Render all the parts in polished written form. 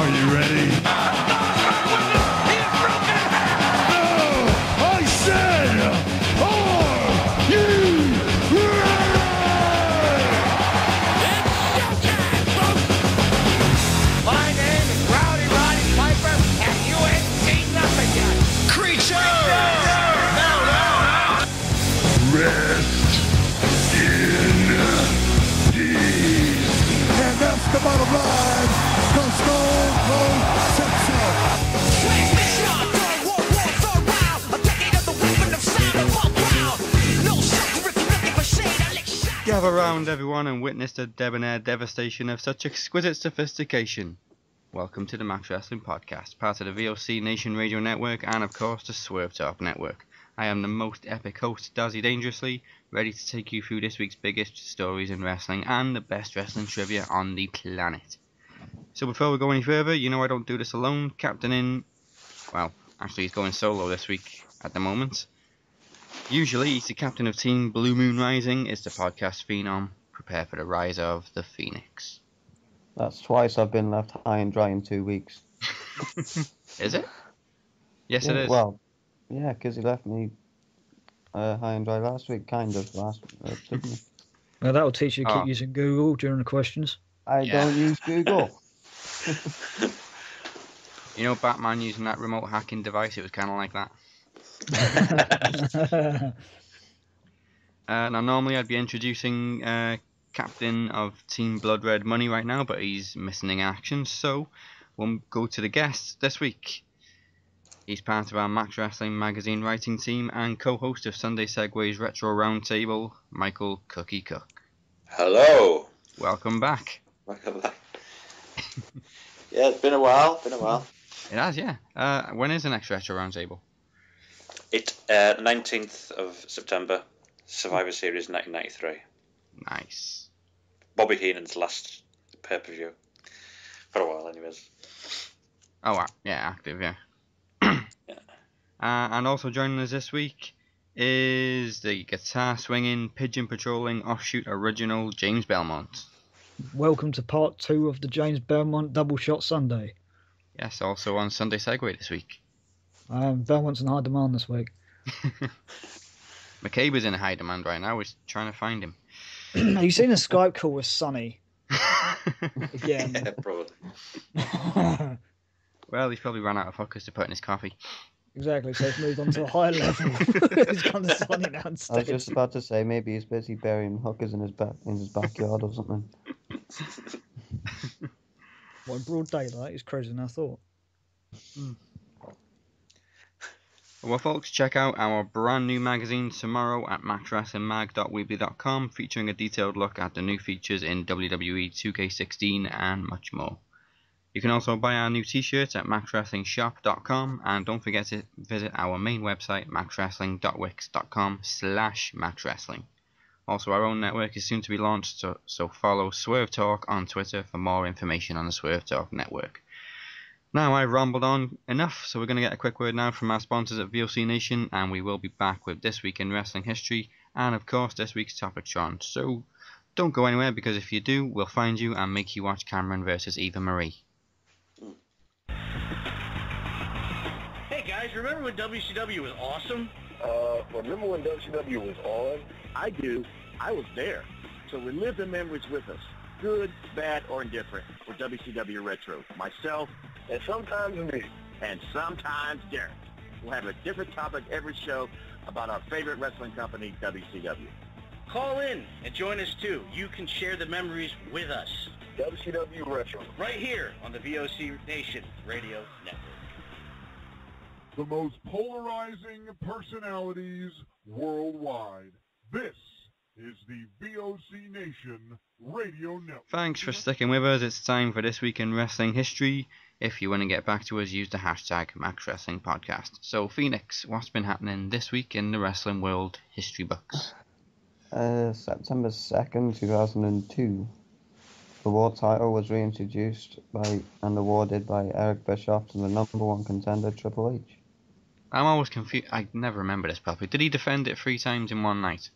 Are you ready? I said, are you My name is Rowdy Roddy Piper, and you ain't seen nothing yet. Creature! No! rest in peace? And that's the bottom line, 'cause Stone Cold said so. Transmission! World War III round. A decade of the weapon of sound of all ground. No sacrifice, nothing but shade. I lick shot. Gather round, everyone, and witness the debonair devastation of such exquisite sophistication. Welcome to the Max Wrestling Podcast, part of the VOC Nation Radio Network, and of course the Swerve Talk Network. I am the most epic host, Dazzy Dangerously, ready to take you through this week's biggest stories in wrestling and the best wrestling trivia on the planet. So before we go any further, you know I don't do this alone. Actually he's going solo this week at the moment. Usually he's the captain of Team Blue Moon Rising, is the podcast phenom. Prepare for the rise of the Phoenix. That's twice I've been left high and dry in 2 weeks. Is it? Yes, Yeah, it is. Well, yeah, because he left me high and dry last week, didn't he? Well, that'll teach you to keep Oh. using Google during the questions. I don't use Google. You know Batman using that remote hacking device? It was kind of like that. Now normally I'd be introducing captain of Team Blood Red Money right now, but he's missing in action, so we'll go to the guest this week. He's part of our Max Wrestling magazine writing team and co-host of Sunday Segway's Retro Roundtable, Michael Cookie Cook. Hello. Welcome back. Welcome back. Yeah, it's been a while. It has, yeah. When is the next Retro Roundtable? It's 19th of September, Survivor Series 1993. Nice. Bobby Heenan's last pay-per-view. For a while, anyways. Oh, yeah, active, yeah. And also joining us this week is the guitar swinging, pigeon patrolling offshoot original James Belmont. Welcome to part 2 of the James Belmont Double Shot Sunday. Yes, also on Sunday Segway this week. Belmont's in high demand this week. Makeba's in high demand right now. We're trying to find him. Have you seen a Skype call with Sonny? Again. Yeah, probably. Well, he's probably run out of hookers to put in his coffee. Exactly, so it's moved on to a higher level. He's gone to Sonny now I was instead. just about to say maybe he's busy burying hookers in his backyard or something. Well, in broad daylight, he's crazier than I thought. Well, folks, check out our brand new magazine tomorrow at maxwrestlingmag.weebly.com, featuring a detailed look at the new features in WWE 2K16 and much more. You can also buy our new t-shirts at maxwrestlingshop.com, and don't forget to visit our main website, maxwrestling.wix.com/maxwrestling. Also, our own network is soon to be launched, so follow Swerve Talk on Twitter for more information on the Swerve Talk network. Now, I've rambled on enough, so we're going to get a quick word now from our sponsors at VOC Nation, and we will be back with This Week in Wrestling History, and of course, this week's Topictron. So, don't go anywhere, because if you do, we'll find you and make you watch Cameron versus Eva Marie. Hey guys, remember when WCW was awesome? Remember when WCW was on? I do. I was there. So relive the memories with us. Good, bad, or indifferent. For WCW Retro. Myself, And sometimes me. and sometimes Derek. We'll have a different topic every show about our favorite wrestling company, WCW. Call in and join us too. You can share the memories with us. WCW Retro. Right here on the VOC Nation Radio Network. The most polarizing personalities worldwide. This is the VOC Nation Radio Network. Thanks for sticking with us. It's time for This Week in Wrestling History. If you want to get back to us, use the hashtag MaxWrestlingPodcast. So, Phoenix, what's been happening this week in the wrestling world history books? September 2nd, 2002. The world title was reintroduced and awarded by Eric Bischoff to the number one contender, Triple H. I'm always confused. I never remember this properly. Did he defend it 3 times in one night?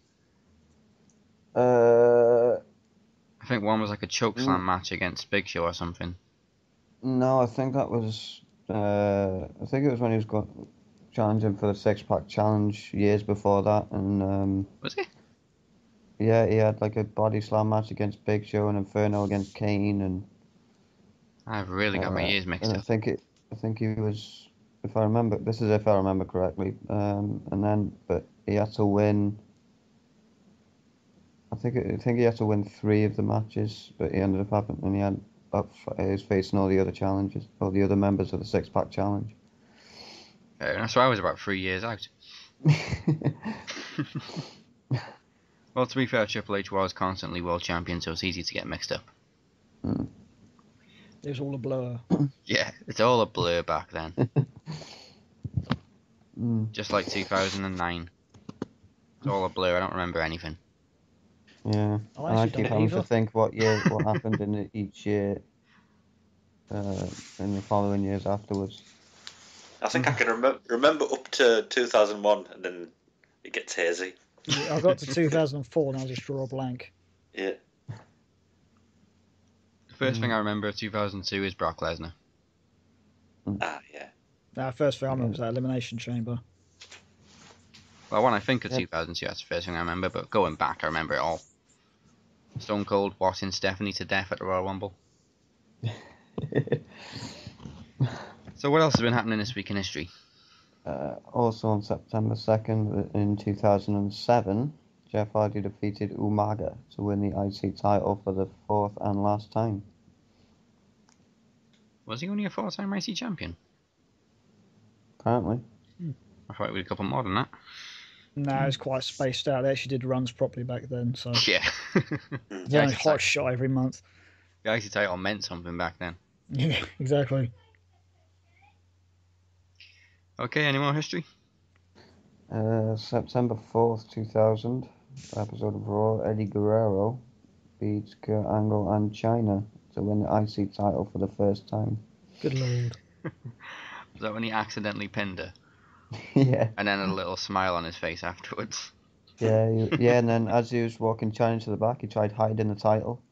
Uh, I think one was like a chokeslam match against Big Show or something. No, I think that was. I think it was when he was challenging for the six-pack challenge years before that, and Was it? yeah, he had like a body slam match against Big Show and Inferno against Kane, and I've really got my ears mixed and up. I think he was, if I remember, this is if I remember correctly, and then but he had to win. I think he had to win 3 of the matches, but he ended up having, and he was facing all the other challenges, all the other members of the six-pack challenge. So I was about 3 years out. Well, to be fair, Triple H was constantly world champion, so it's easy to get mixed up. It was all a blur. Yeah, it's all a blur back then. Just like 2009. It's all a blur, I don't remember anything. Yeah, I and I actually keep don't having either. to think what happened in each year, in the following years afterwards. I think I can remember up to 2001, and then it gets hazy. Yeah, I got to 2004 and I just draw a blank. Yeah. The first thing I remember of 2002 is Brock Lesnar. Ah, yeah. First thing I remember was that Elimination Chamber. Well, when I think of Yep. 2002, that's the first thing I remember, but going back, I remember it all. Stone Cold watching Stephanie to death at the Royal Rumble. So what else has been happening this week in history? Also on September 2nd in 2007, Jeff Hardy defeated Umaga to win the IC title for the 4th and last time. Was he only a 4-time IC champion? Apparently. I thought it was a couple more than that. No, it's quite spaced out. They actually did runs properly back then, so Yeah. it's only hot shot every month. The IC title meant something back then. Yeah, exactly. Okay, any more history? September 4th, 2000, episode of Raw, Eddie Guerrero beats Kurt Angle and China to win the IC title for the first time. Good lord. Was that when he accidentally pinned her? Yeah. And then a little smile on his face afterwards. Yeah, and then as he was walking China to the back, he tried hiding the title.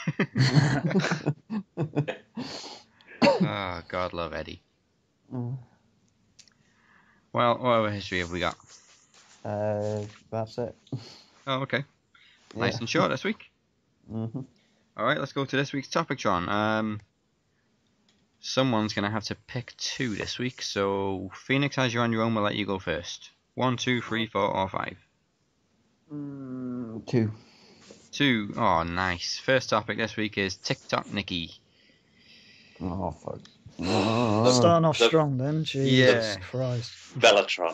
Oh, God love Eddie. Well, what other history have we got? That's it. Oh, okay. Nice and short this week. Mm-hmm. Alright, let's go to this week's topic, John. Someone's going to have to pick 2 this week, so Phoenix, as you're on your own, we'll let you go first. 1, 2, 3, 4, or 5? 2. 2. Oh, nice. First topic this week is TikTok Nikki. Oh, fuck. Starting off strong then. Jesus Christ. Bellatron.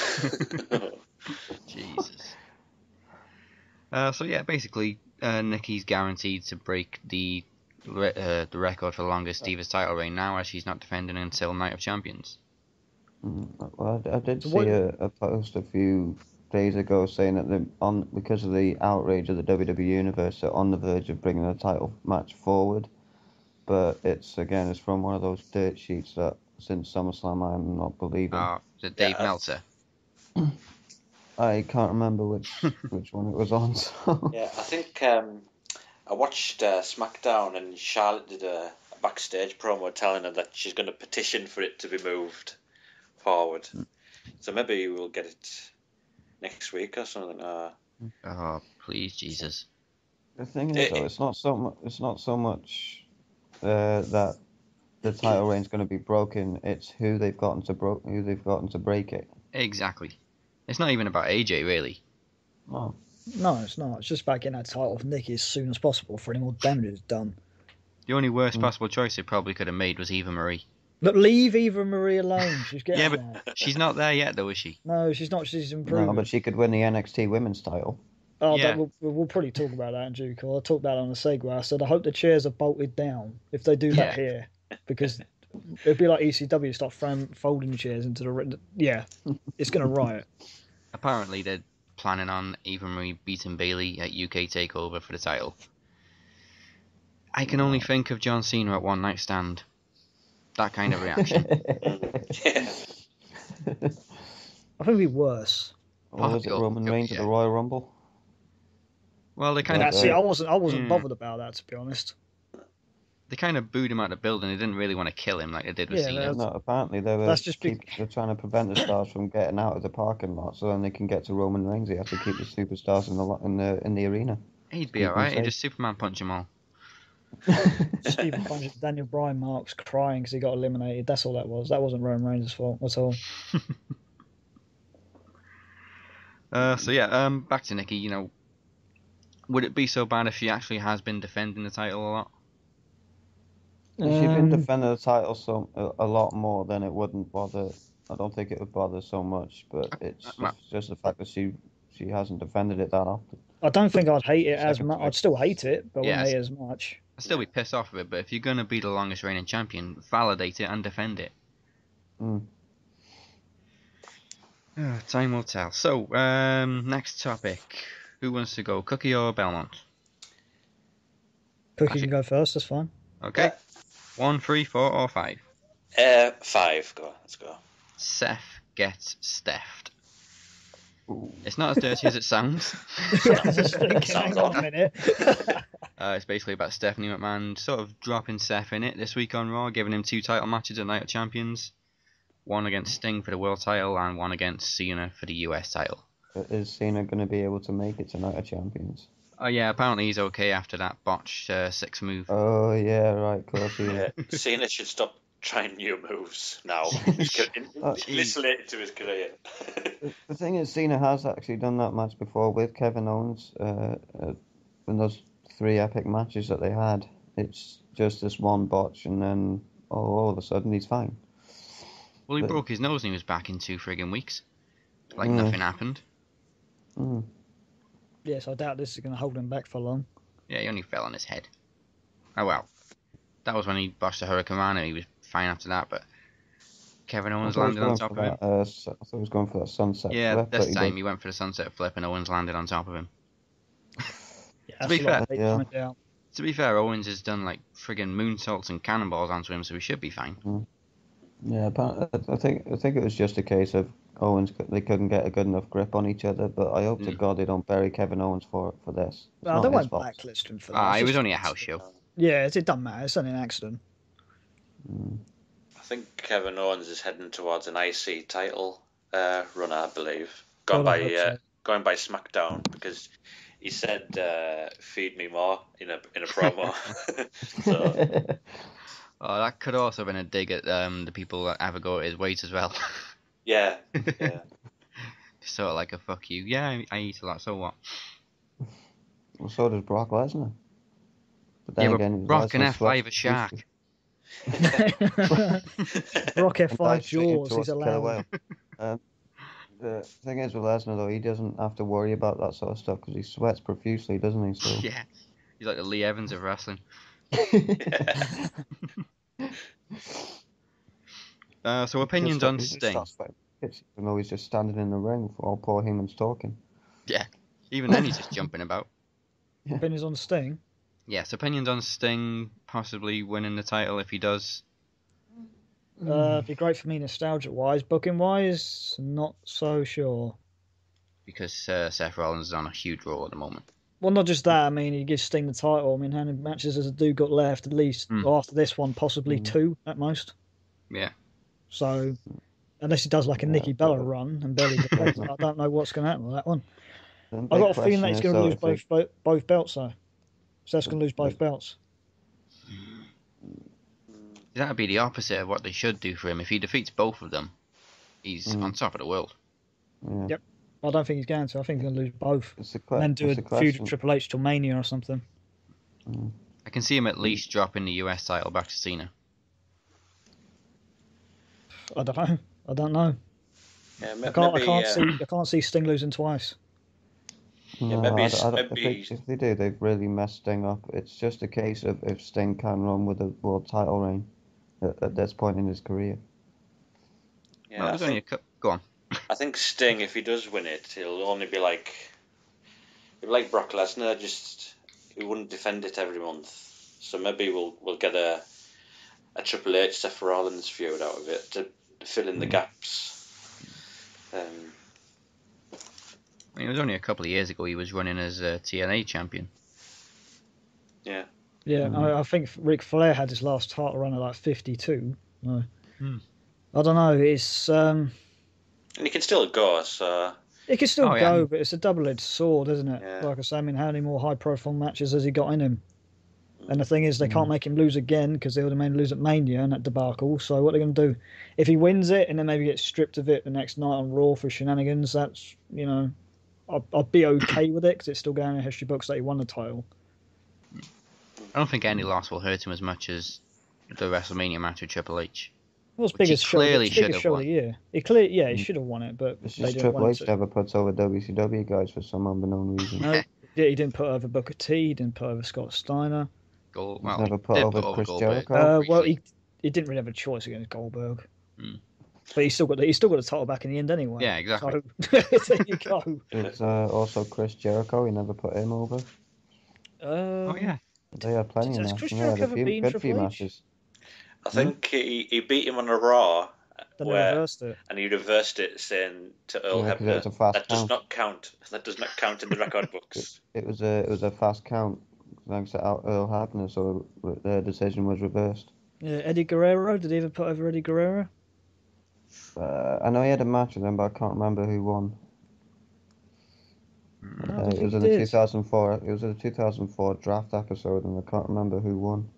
Jesus. So yeah, basically, Nikki's guaranteed to break the record for the longest Divas title reign now, as she's not defending until Night of Champions. Well, I did see a post a few days ago saying that because of the outrage of the WWE Universe, they're on the verge of bringing the title match forward. But it's from one of those dirt sheets that since SummerSlam I'm not believing. Oh, is it Dave Meltzer? I can't remember which one it was on. So. Yeah, I think I watched SmackDown, and Charlotte did a backstage promo telling her that she's going to petition for it to be moved forward. So maybe we'll get it next week or something. Oh, please, Jesus. The thing is, though, it's not so much that the title reign's going to be broken. It's who they've gotten to break it. Exactly. It's not even about AJ, really. Oh. No, it's not. It's just about getting that title of Nikki as soon as possible for any more damage is done. The only worst possible choice they probably could have made was Eva Marie. Look, leave Eva Marie alone. She's getting Yeah, there. but she's not there yet, though, is she? No, she's not. She's improving. No, but she could win the NXT Women's title. Oh, Yeah. we'll probably talk about that in due course. I'll talk about it on the segue. I said I hope the chairs are bolted down if they do that here, because it'd be like ECW start folding chairs into the. Yeah, it's gonna riot. Apparently, they're planning on Eva Marie beating Bayley at UK Takeover for the title. I can only think of John Cena at One Night Stand. That kind of reaction. Yeah. I think it'd be worse. Or was it Roman Reigns at the Royal Rumble? Well, they kind Yeah, of. see, I wasn't bothered about that, to be honest. They kind of booed him out of the building. They didn't really want to kill him like they did with Yeah, Cena. No, apparently That's just they're trying to prevent the stars from getting out of the parking lot, so then they can get to Roman Reigns. They have to keep the superstars in the arena. He'd be Keep them alright. He'd safe. just Superman punch them all. Stephen Punch, Daniel Bryan marks crying because he got eliminated. That's all that was. That wasn't Roman Reigns' fault at all. So yeah, back to Nikki. You know, would it be so bad if she actually has been defending the title a lot? If she'd been defending the title a lot more, then it wouldn't bother. I don't think it would bother so much, but it's just the fact that she hasn't defended it that often. I don't think I'd hate it as much. I'd still hate it, but I wouldn't Yes. hate it as much. I'd still be pissed off of it, but if you're gonna be the longest reigning champion, validate it and defend it. Time will tell. So, next topic. Who wants to go, Cookie or Belmont? Cookie can go first. That's fine. Okay. 1, 3, 4, or 5? 5. Go. Let's go. Seth gets Steffed. It's not as dirty as it sounds. I was just thinking, hang on a minute. It's basically about Stephanie McMahon sort of dropping Seth in it this week on Raw, giving him 2 title matches at Night of Champions. One against Sting for the world title and one against Cena for the US title. Is Cena going to be able to make it to Night of Champions? Oh yeah, apparently he's okay after that botched 6 move. Oh yeah, right, of course he is. Cena should stop trying new moves now. This late into his career. The thing is, Cena has actually done that match before with Kevin Owens. In those 3 epic matches that they had, it's just this one botch, and then all of a sudden he's fine. Well, he broke his nose and he was back in 2 friggin' weeks. Like nothing happened. Yes, I doubt this is going to hold him back for long. Yeah, he only fell on his head. Oh well. That was when he botched the Hurricane Rana. He was fine after that, but Kevin Owens landed on top of him. I thought he was going for that sunset Yeah, flip. this time he went for the sunset flip and Owens landed on top of him. Yeah, To be fair, to be fair, Owens has done like friggin' moonsaults and cannonballs onto him, so he should be fine. Yeah, I think it was just a case of Owens, they couldn't get a good enough grip on each other, but I hope to God they don't bury Kevin Owens for this. Well, they won't blacklist him for that. It was only a house show. Yeah, it doesn't matter. It's only an accident. I think Kevin Owens is heading towards an IC title run, I believe. Going by SmackDown, because he said "feed me more" in a promo. So. Oh, that could also have been a dig at the people that ever go at his weight as well. Yeah. Sort of like a fuck you. Yeah, I eat a lot, so what? Well, so does Brock Lesnar. But Yeah, but Brock can F5 a shark. Brock F5 Jaws, he's allowed. The thing is with Lesnar, though, he doesn't have to worry about that sort of stuff because he sweats profusely, doesn't he? So. Yeah, he's like the Lee Evans of wrestling. So opinions on Sting. Even though he's just standing in the ring while Paul Heyman's talking. Yeah, even then he's just jumping about. Opinions on Sting? Yes, opinions on Sting possibly winning the title if he does. It'd be great for me nostalgia-wise. Booking-wise, not so sure. Because Seth Rollins is on a huge roll at the moment. Well, not just that. I mean, he gives Sting the title. I mean, how many matches has the dude got left? At least, or after this one, possibly 2 at most. Yeah. So, unless he does like a Nikki Bella run and barely defends, I don't know what's going to happen with that one. I've got a feeling that he's going to lose both belts, though. Seth's going to lose both belts. That would be the opposite of what they should do for him. If he defeats both of them, he's on top of the world. Yeah. Yep. I don't think he's going to. I think he's going to lose both. And then do a feud with Triple H till Mania or something. I can see him at least dropping the US title back to Cena. I don't know. Yeah, I can't see Sting losing twice. Yeah, if they do, they've really messed Sting up. It's just a case of if Sting can run with a world title reign at this point in his career. Yeah, go on. I think Sting, if he does win it, he'll only be like Brock Lesnar. Just he wouldn't defend it every month. So maybe we'll get a Triple H Seth Rollins feud out of it to fill in the gaps. I mean, it was only a couple of years ago he was running as TNA champion. Yeah. Yeah, I think Ric Flair had his last title run at like 52. No. Hmm. I don't know. It's And he can still go, so it can still Oh, yeah. go, but it's a double-edged sword, isn't it? Yeah. Like I say, I mean, how many more high-profile matches has he got in him? And the thing is, they can't make him lose again because they would have made him lose at Mania and that debacle. So what are they going to do? If he wins it and then maybe gets stripped of it the next night on Raw for shenanigans, that's, I'll be okay with it because it's still going in history books that he won the title. I don't think any loss will hurt him as much as the WrestleMania match with Triple H. Well, it's Which he biggest show, clearly it's should biggest have show of won. the year. He should have won it, but It's they just didn't Triple want H to. never puts over WCW guys for some unknown reason. No, he didn't put over Booker T. He didn't put over Scott Steiner. Well, never he put did over put over Chris Goldberg. Jericho. Well, briefly. he didn't really have a choice against Goldberg. Hmm. But he still got the title back in the end anyway. Yeah, exactly. So there you go. It's also Chris Jericho. He never put him over. Oh yeah. They had plenty of Has matches. Chris They had Jericho a ever few beaten good Triple few H? matches. I think he beat him on a Raw, Then they reversed it. and he reversed it, saying to Earl Yeah, 'cause it was Hebner, a fast "That does count." not count. That does not count in the record books." It was a fast count thanks to Earl Hebner, so their decision was reversed. Yeah, Eddie Guerrero. Did he ever put over Eddie Guerrero? I know he had a match with them, but I can't remember who won. I don't It think was he in the did. 2004. It was a 2004 draft episode, and I can't remember who won.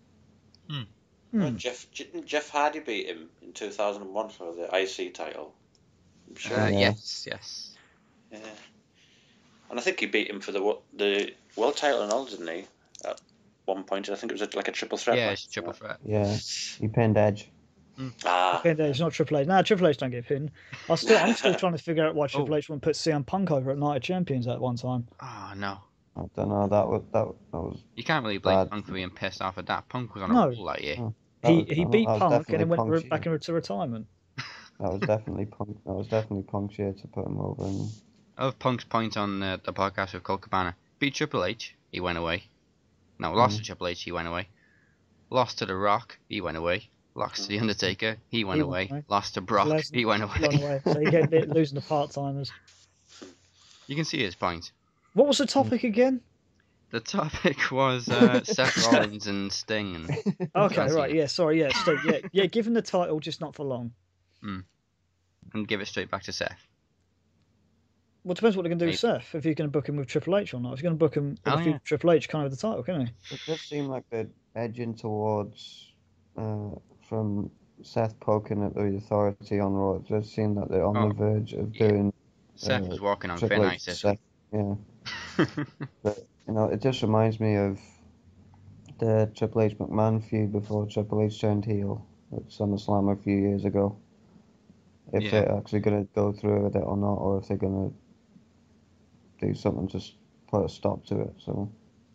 Didn't Jeff Hardy beat him in 2001 for the IC title? I'm sure. Yeah. Yes. Yeah. And I think he beat him for the world title and all, didn't he? At one point, I think it was like a triple threat Yeah, match. it's triple threat. Yeah, he pinned Edge. Ah, Okay, no, it's not Triple H. No, Triple H don't get pinned. I'm still trying to figure out why Triple H wouldn't put CM Punk over at Night of Champions at one time. Oh no. I don't know. That was. You can't really blame Bad. Punk for being pissed off at that. Punk was on No. a roll that year. Oh, He beat that was Punk and definitely then went Punk's back year. into retirement. That was definitely Punk. That was definitely Punk's year to put him over. And I love Punk's point on the podcast with Colt Cabana. Beat Triple H, he went away. No, lost to Triple H, he went away. Lost to The Rock, he went away. Lost to The Undertaker, he went away. Lost to Brock, Lesnar, he went blown away. away. So you get losing the part-timers. You can see his point. What was the topic again? The topic was Seth Rollins and Sting. And Okay, John right, Cena. yeah, sorry, yeah, Steve, yeah, give him the title, just not for long. And give it straight back to Seth. Well, it depends what they're going to do with Maybe. Seth, if you're going to book him with Triple H or not. If you're going to book him Oh, with yeah. Triple H, kind of the title, can he? it does seem like they're edging towards from Seth poking at the authority on Raw. It does seem that they're on the verge of yeah. doing. Seth was walking on Triple thin H ice this Seth, yeah. But it just reminds me of the Triple H McMahon feud before Triple H turned heel at SummerSlam a few years ago. If they're actually going to go through with it or not, or if they're going to do something to put a stop to it. So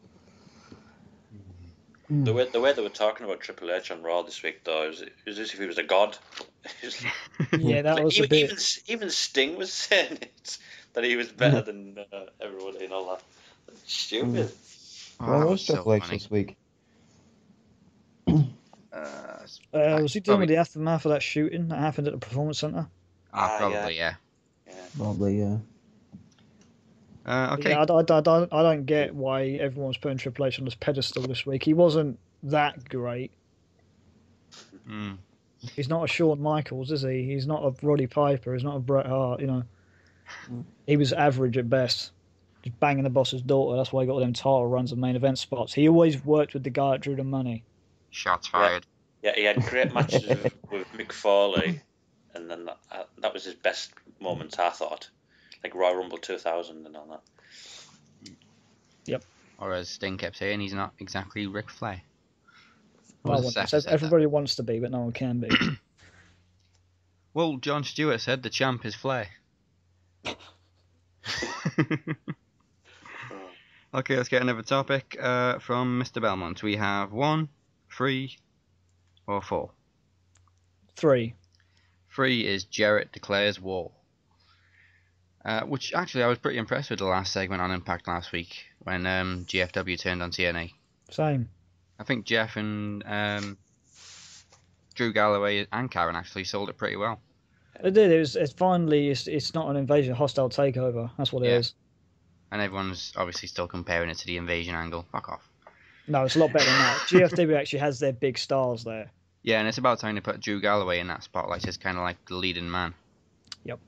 the way they were talking about Triple H on Raw this week, though, it was as if he was a god. Yeah, that was a even, bit. even Sting was saying it, that he was better than everybody and all that. That's stupid. Oh, well, that was was so Triple H funny. this week? Was he dealing probably- with the aftermath of that shooting that happened at the Performance Center? Probably, yeah. Probably, yeah. Okay. Yeah, I don't get why everyone's putting Triple H on this pedestal this week. He wasn't that great. Mm. He's not a Shawn Michaels, is he? He's not a Roddy Piper. He's not a Bret Hart. He was average at best. Just banging the boss's daughter. That's why he got all them title runs and main event spots. He always worked with the guy that drew the money. Shots fired. Yeah, he had great matches with Mick Foley, and then that was his best moments, I thought. Like Royal Rumble 2000 and all that. Yep. Or as Sting kept saying, he's not exactly Ric Flair. No Well, one, Seth says said that. everybody wants to be, but no one can be. Well, Jon Stewart said the champ is Flair. Okay, let's get another topic from Mr. Belmont. We have 1, 3, or 4. 3. 3 is Jarrett declares war. Which actually I was pretty impressed with the last segment on Impact last week when GFW turned on TNA. Same. I think Jeff and Drew Galloway and Karen actually sold it pretty well. It did. It's finally. It's not an invasion, hostile takeover. That's what it Yeah. is. And everyone's obviously still comparing it to the invasion angle. Fuck off. No, it's a lot better than that. GFW actually has their big stars there. Yeah, and it's about time to put Drew Galloway in that spotlight as kind of like the leading man. Yep.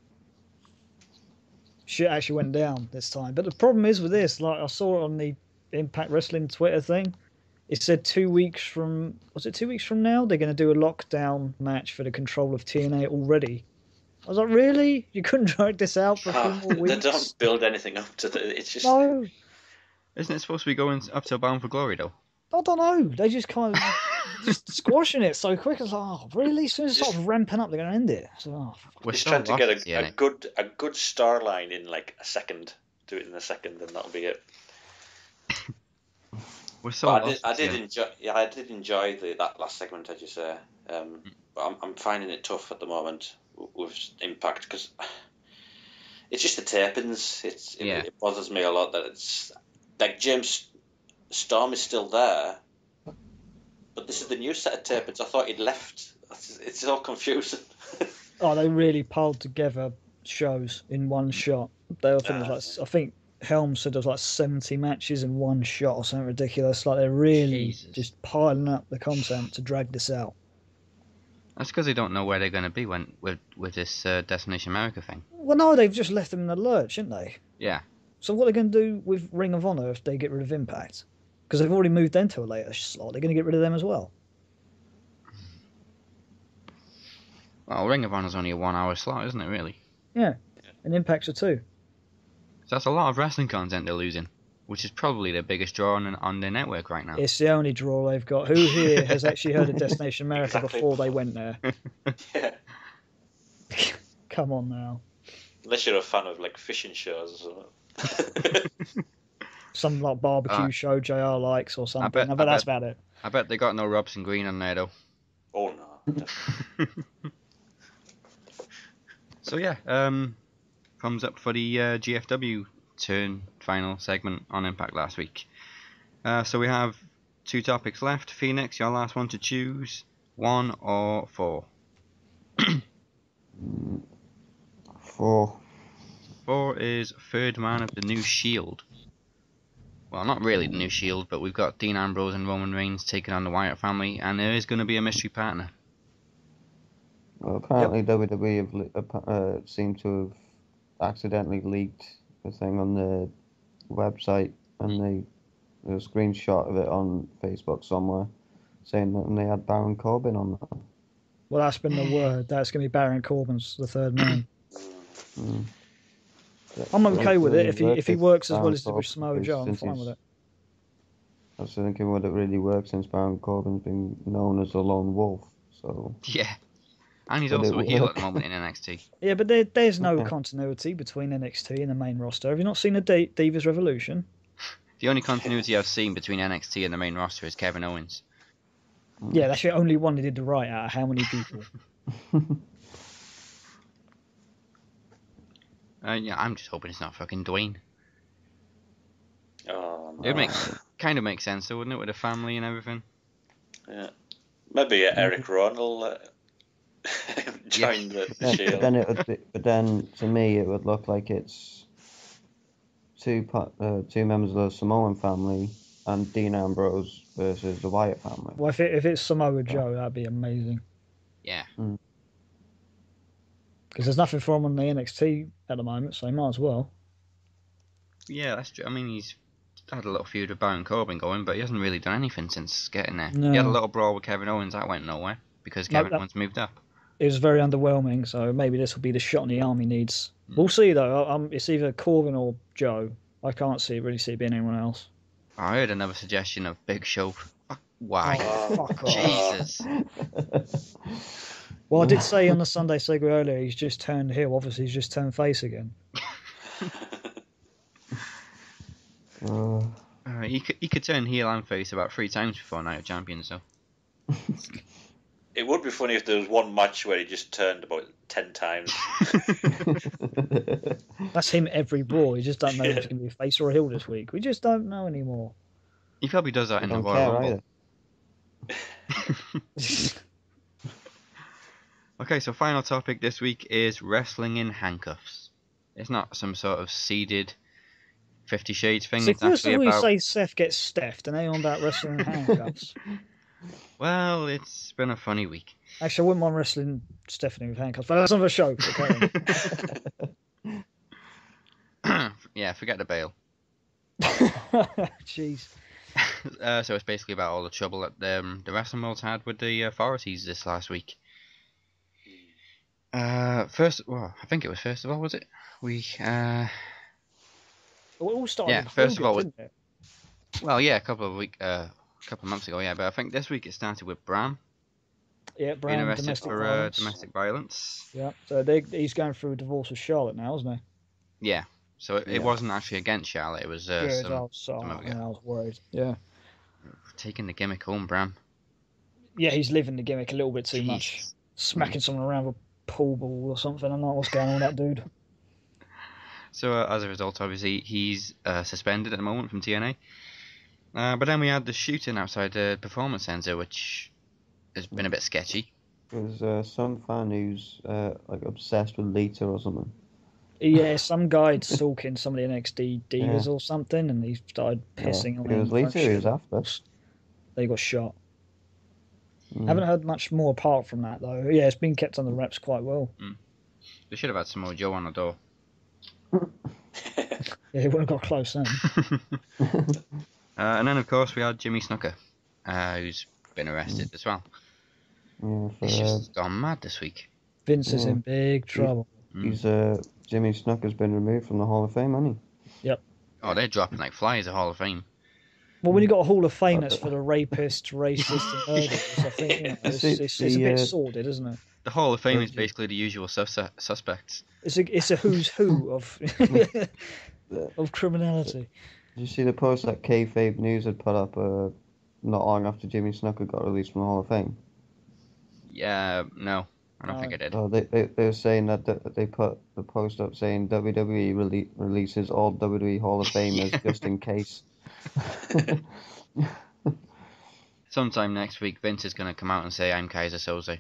Shit actually went down this time. But the problem is with this, like I saw it on the Impact Wrestling Twitter thing, it said 2 weeks from... Was it 2 weeks from now? They're going to do a lockdown match for the control of TNA already. I was like, really? You couldn't drag this out for a few more They weeks? don't build anything up to it's just... No. Isn't it supposed to be going up to Bound for Glory, though? I don't know. They just kind of just squashing it so quick. It's like, oh, really? As soon as it starts ramping up, they're going to end it. So, oh, We're Just so trying to get lost, a good star line in like a second. Do it in a second, and that'll be it. We're so But lost. I did enjoy that last segment, as you say. But I'm finding it tough at the moment with Impact because it's just the tapings. It bothers me a lot that it's like James Storm is still there, but this is the new set of tapings. I thought he'd left. It's all confusing. oh, they really piled together shows in one shot. They were I think Helm said there was like 70 matches in one shot or something ridiculous. Like they're really just piling up the content to drag this out. That's because they don't know where they're going to be with this Destination America thing. Well, no, they've just left them in the lurch, haven't they? Yeah. So what are they going to do with Ring of Honor if they get rid of Impact? Because they've already moved them to a later slot. They're going to get rid of them as well. Well, Ring of Honor's only a 1 hour slot, isn't it, really? Yeah, and Impact's are 2. So that's a lot of wrestling content they're losing, which is probably the biggest draw on their network right now. It's the only draw they've got. Who here has actually heard of Destination America before they went there? Yeah. Come on now. Unless you're a fan of like fishing shows or something. Some like barbecue show JR likes or something. I bet that's about it. I bet they got no Robson Green on there, though. Oh, no. So, yeah, thumbs up for the GFW turn final segment on Impact last week. So we have 2 topics left. Phoenix, your last one to choose. 1 or 4? 4. 4 is third man of the new Shield. Well, not really the new Shield, but we've got Dean Ambrose and Roman Reigns taking on the Wyatt family, and there is going to be a mystery partner. Well, apparently WWE have seemed to have accidentally leaked the thing on the website, and there's a screenshot of it on Facebook somewhere, saying that they had Baron Corbin on that. Well, that's been the word. That's going to be Baron Corbin's the third man. I'm okay with it. If he works as well as with Samoa Joe, I'm fine with it. I was thinking, would it really work since Baron Corbin's been known as the Lone Wolf? So yeah, and he's also a heel at the moment in NXT. Yeah, but there's no continuity between NXT and the main roster. Have you not seen the Divas Revolution? The only continuity I've seen between NXT and the main roster is Kevin Owens. Yeah, that's the only one they did the right out of how many people? Yeah, I'm just hoping it's not fucking Dwayne. Oh, no. It would kind of make sense, though, wouldn't it, with the family and everything? Yeah. Maybe Eric Rowan will join the Shield. But then to me, it would look like it's two members of the Samoan family and Dean Ambrose versus the Wyatt family. Well, if it's Samoa Joe, that'd be amazing. Yeah. Because there's nothing for him on the NXT at the moment, so he might as well. Yeah, that's true. I mean, he's had a little feud with Baron Corbin going, but he hasn't really done anything since getting there. No. He had a little brawl with Kevin Owens, that went nowhere, because Kevin Owens moved up. It was very underwhelming, so maybe this will be the shot the Army needs. We'll see, though. It's either Corbin or Joe. I can't really see it being anyone else. I heard another suggestion of Big Show. Why? Oh, fuck off. Jesus. Well, I did say on the Sunday segue earlier, he's just turned heel. Obviously, he's just turned face again. He could turn heel and face about 3 times before Night of Champions, though. It would be funny if there was one match where he just turned about 10 times. That's him every Raw. You just don't know if it's going to be a face or a heel this week. We just don't know anymore. He probably does that in the Royal Rumble. Okay, so final topic this week is wrestling in handcuffs. It's not some sort of seeded 50 Shades thing. See, It's first actually of all, you about. say Seth gets steffed, and then you're on about wrestling in handcuffs. Well, it's been a funny week. Actually, I wouldn't mind wrestling Stephanie with handcuffs, but that's another show. Okay. Yeah, forget the bail. Jeez. So it's basically about all the trouble that the wrestling world's had with the authorities this last week. I think it was first of all, was it? Well, it all started Yeah, with first of Hogan, all, didn't it? well, yeah, a couple of months ago, yeah, but I think this week it started with Bram Yeah, being Brown, arrested domestic for violence. domestic violence. Yeah, so he's going through a divorce with Charlotte now, isn't he? Yeah, so it Yeah. wasn't actually against Charlotte, it was Good. some I other guy. was worried. Yeah. Taking the gimmick home, Bram. Yeah, he's living the gimmick a little bit too much. Jesus. Smacking someone around with a pool ball or something. I'm not what's going on with that dude. So as a result, obviously, he's suspended at the moment from TNA. But then we had the shooting outside the Performance Center, which has been a bit sketchy. There's some fan who's like obsessed with Lita or something. Yeah, some guy stalking some of the NXT divas Yeah. or something, and he started pissing on It him. was Lita who was after. They got shot. Mm. Haven't heard much more apart from that though. Yeah, it's been kept on the reps quite well. They should have had Samoa Joe on the door. Yeah, he wouldn't have got close then. And then, of course, we had Jimmy Snuka, who's been arrested as well. Yeah, He's just gone mad this week. Vince is Yeah. in big trouble. He's Jimmy Snuka's been removed from the Hall of Fame, hasn't he? Oh, they're dropping like flies at Hall of Fame. Well, when you got a Hall of Fame that's for the rapists, racists, and murderers, I think it's a bit sordid, isn't it? The Hall of Fame is basically the usual suspects. It's a who's who of of criminality. Did you see the post that Kayfabe News had put up not long after Jimmy Snuka got released from the Hall of Fame? Yeah, no, I don't think I did. Oh, they were saying that they put the post up saying WWE releases all WWE Hall of Famers just in case. Sometime next week, Vince is going to come out and say, "I'm Kaiser Soze."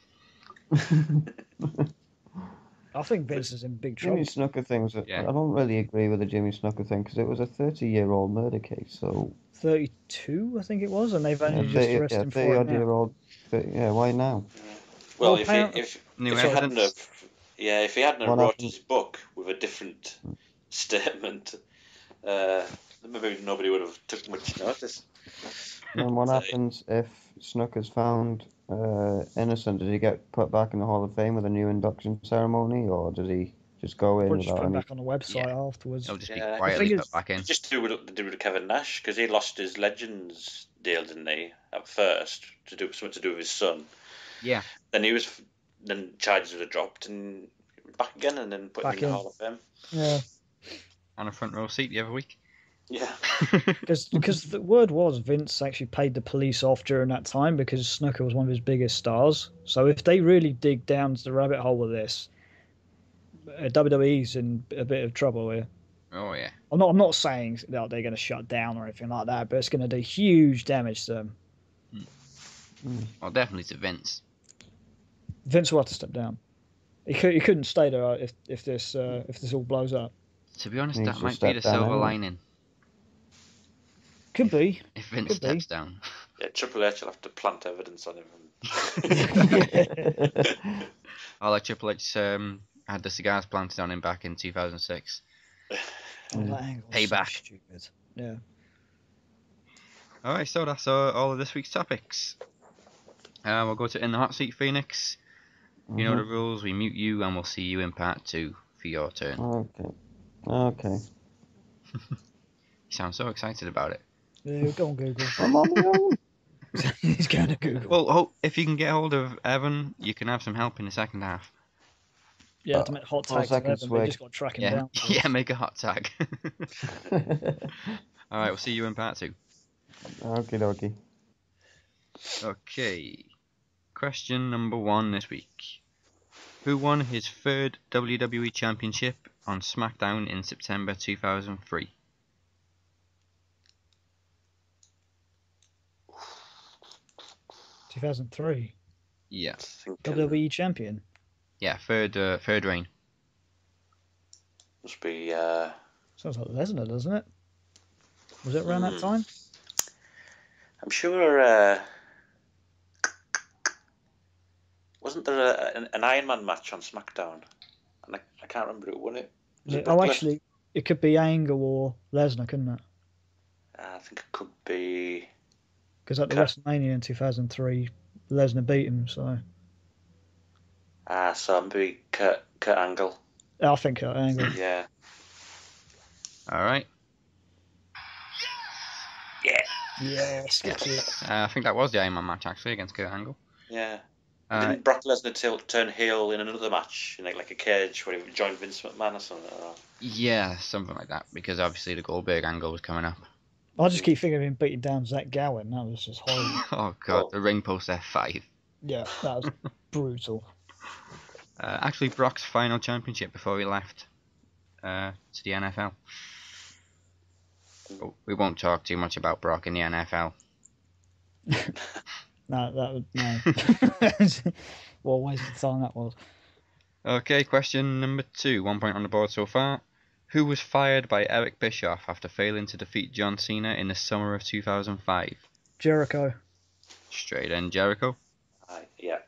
I think Vince is in big trouble. Jimmy Snuka things. Yeah. I don't really agree with the Jimmy Snuka thing because it was a 30-year-old murder case. So 32, I think it was, and they've only just arrested him for it 30-odd now. year old. Yeah, why now? Well, Well, if New he hadn't evidence. if he hadn't What wrote happened? his book with a different statement, maybe nobody would have took much notice. And what So- happens if Snuka's found innocent? Does he get put back in the Hall of Fame with a new induction ceremony, or does he just go in We'll just without put him any? back on the website Yeah. afterwards. He'll just be Yeah, quietly the thing put is- back in. Just do what they did with Kevin Nash, because he lost his Legends deal, didn't he, at first, to do something to do with his son. Yeah. Then charges were dropped and back again, and then put him Back in the in. Hall of Fame. Yeah, On a front row seat the other week. Yeah. because the word was Vince actually paid the police off during that time because Snuka was one of his biggest stars. So if they really dig down to the rabbit hole of this, WWE's in a bit of trouble here. Oh yeah. I'm not saying that they're going to shut down or anything like that, but it's going to do huge damage to them. Well, definitely to Vince. Vince will have to step down. He couldn't stay there if this all blows up. To be honest, Needs that to might be step the down silver anyway. lining Could be. if Vince Could be. steps down. Yeah, Triple H will have to plant evidence on him. Oh, like Triple H had the cigars planted on him back in 2006. Oh, that angle's Payback. So stupid. Yeah. Alright, so that's all of this week's topics. We'll go to In the Hot Seat, Phoenix. You know the rules. We mute you and we'll see you in part 2 for your turn. Okay. You sound so excited about it. Yeah, go on Google. I'm on my own. He's going to Google. Well, if you can get hold of Evan, you can have some help in the second half. Yeah, to make hot for a tags of second Evan, they swig. just got to track him Yeah, down. yeah, make a hot tag. Alright, we'll see you in part 2. Okie dokie. Okay. Question number 1 this week. Who won his third WWE Championship on SmackDown in September 2003? Yeah. 2003. Yeah. WWE champion. Yeah, third reign. Must be Sounds like Lesnar, doesn't it? Was it around that time? I'm sure. Wasn't there an Iron Man match on SmackDown? And I can't remember who won it. Was it Brock Lesnar? Actually, it could be Angle or Lesnar, couldn't it? I think it could be. Because at the WrestleMania in 2003, Lesnar beat him, so. So maybe Kurt Angle. I think Kurt Angle. Yeah. All right. Yeah. Yes, that's it. I think that was the Iron Man match actually against Kurt Angle. Yeah. Didn't Brock Lesnar turn heel in another match, in like a cage, where he joined Vince McMahon or something? Yeah, something like that. Because obviously the Goldberg angle was coming up. I just keep thinking of him beating down Zach Gowen. That was just horrible. Oh god, the ring post F5. Yeah, that was brutal. Actually, Brock's final championship before he left to the NFL. But we won't talk too much about Brock in the NFL. No. What a waste of time that was. Okay, question number 2. 1 point on the board so far. Who was fired by Eric Bischoff after failing to defeat John Cena in the summer of 2005? Jericho. Straight in, Jericho. Yeah.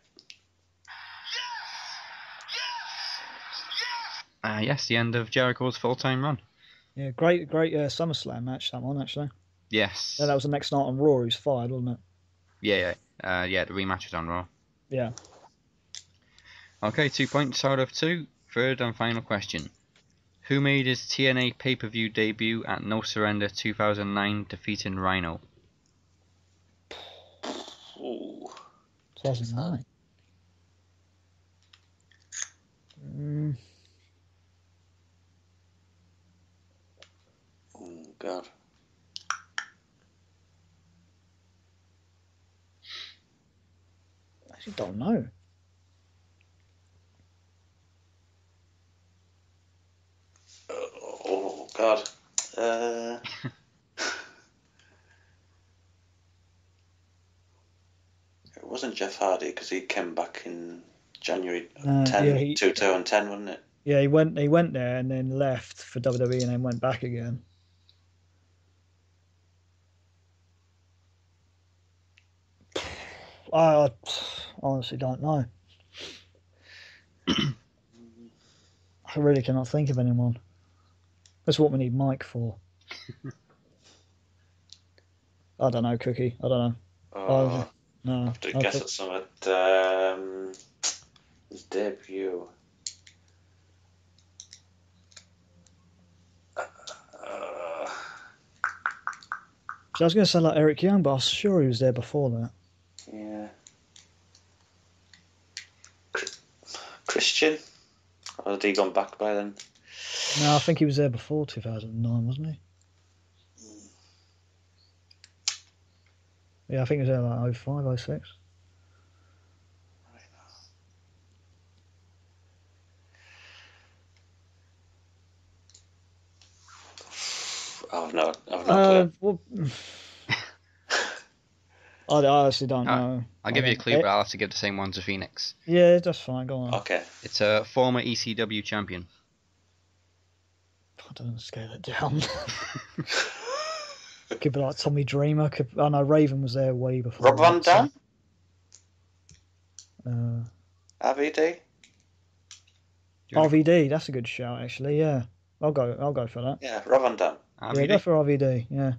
Yes, the end of Jericho's full-time run. Yeah, great SummerSlam match, that one, actually. Yes. Yeah, that was the next night on Raw. He was fired, wasn't it? Yeah. The rematch was on Raw. Yeah. Okay, 2 points out of 2. Third and final question. Who made his TNA pay-per-view debut at No Surrender 2009, defeating Rhino? Ooh. 2009. Oh, God. I actually don't know. Oh, God. It wasn't Jeff Hardy, because he came back in January 2010, wasn't it? Yeah, he went there and then left for WWE and then went back again. I honestly don't know. I really cannot think of anyone. That's what we need Mike for. I don't know, Cookie. I don't know. No. I have to guess at something. His debut. So I was going to say like Eric Young, but I was sure he was there before that. Yeah. Christian? Or had he gone back by then? No, I think he was there before 2009, wasn't he? Yeah, I think he was there like 05, 06. I've no clue. Well, I honestly don't know. I'll give you a clue, but I'll have to give the same one to Phoenix. Yeah, that's fine. Go on. Okay. It's a former ECW champion. I don't know, scale it down. Could be like Tommy Dreamer. I know Raven was there way before. Rob Van Dam? RVD? RVD, that's a good shout actually, yeah. I'll go for that. Yeah, Rob Van Dam. Yeah, go for RVD, yeah.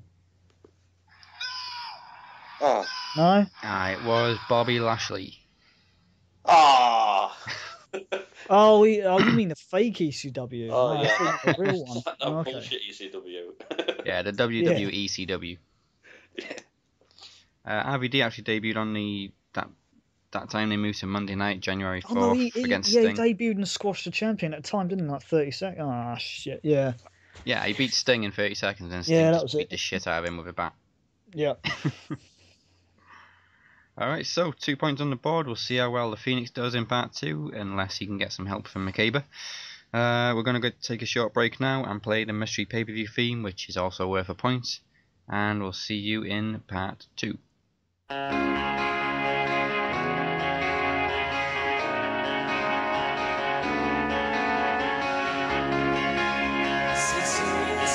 Oh. No? It was Bobby Lashley. Ah. Oh, you mean the fake ECW? Oh, yeah. I think the real one. That Okay. bullshit ECW. Yeah, the WWE ECW. Yeah. RVD actually debuted on that time they moved to Monday night, January 4th, Oh, no, against Sting. Sting. He debuted and squashed the champion at the time, didn't he? Like 30 seconds. Ah, shit, yeah. Yeah, he beat Sting in 30 seconds and Sting Yeah, that just was beat it. the shit out of him with a bat. Yeah. Alright, so 2 points on the board. We'll see how well the Phoenix does in part 2, unless he can get some help from Makeba. We're going to go take a short break now and play the mystery pay-per-view theme, which is also worth a point. And we'll see you in part 2. Since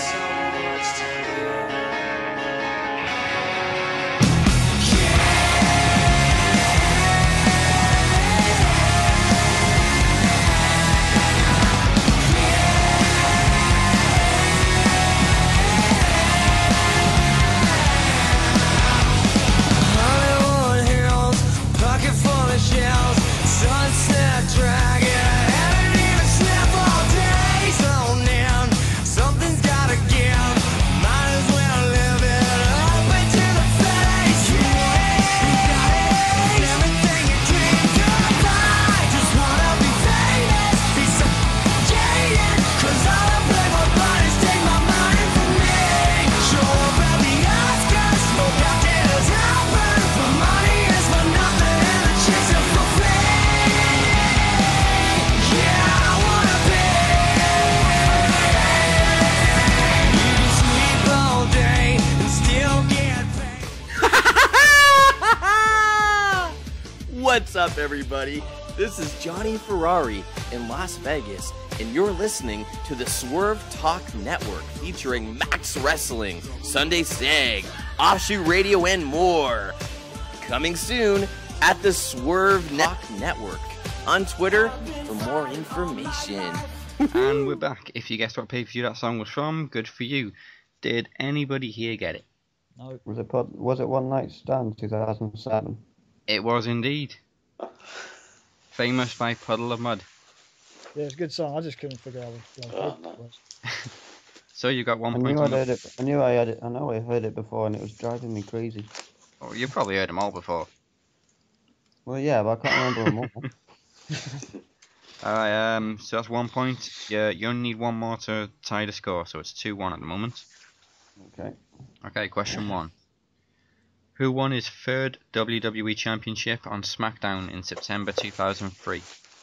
What's up, everybody? This is Johnny Ferrari in Las Vegas, and you're listening to the Swerve Talk Network featuring Max Wrestling, Sunday Sag, Offshoot Radio, and more. Coming soon at the Swerve Talk Network on Twitter for more information. And we're back. If you guessed what pay-per-view that song was from, good for you. Did anybody here get it? No. Was it One Night Stand 2007? It was indeed. Famous by Puddle of Mud. Yeah, it's a good song. I just couldn't figure out what it was. So you got 1 I point. knew I'd heard it. I knew I had it. I know I heard it before, and it was driving me crazy. Oh, you probably heard them all before. Well, yeah, but I can't remember them all. Alright, so that's 1 point. Yeah, you only need one more to tie the score, so it's 2-1 at the moment. Okay. Okay, question 1. Who won his third WWE Championship on SmackDown in September 2003?